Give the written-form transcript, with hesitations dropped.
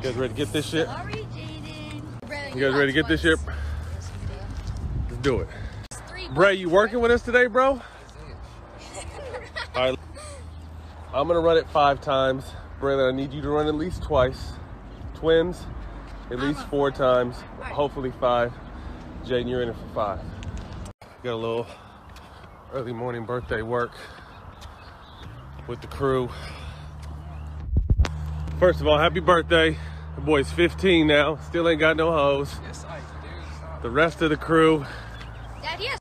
You guys ready to get this shit? Sorry, Jaden. You guys ready to get this shit? Yes, we do. Let's do it. Bray, you working with us today, bro? All right. I'm gonna run it 5 times. Braylon, I need you to run at least twice. Twins, at least 4 times. Hopefully 5. Jaden, you're in it for 5. Got a little early morning birthday work with the crew. First of all, happy birthday. The boy's 15 now. Still ain't got no hose. Yes, I do. The rest of the crew. Dad, he has